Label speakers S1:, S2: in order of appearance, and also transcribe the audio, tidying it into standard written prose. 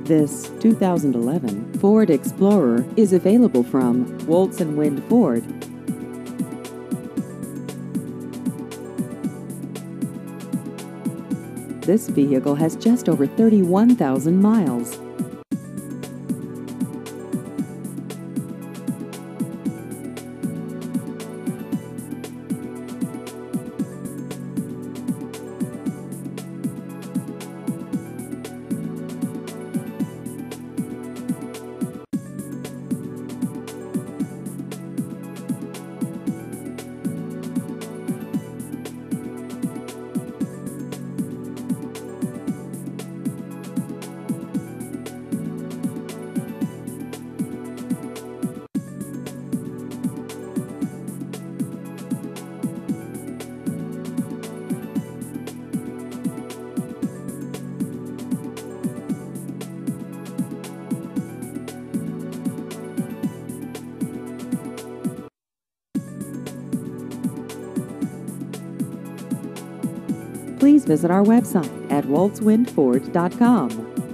S1: This 2011 Ford Explorer is available from Woltz and Wind Ford. This vehicle has just over 31,000 miles. Please visit our website at woltzwindford.com.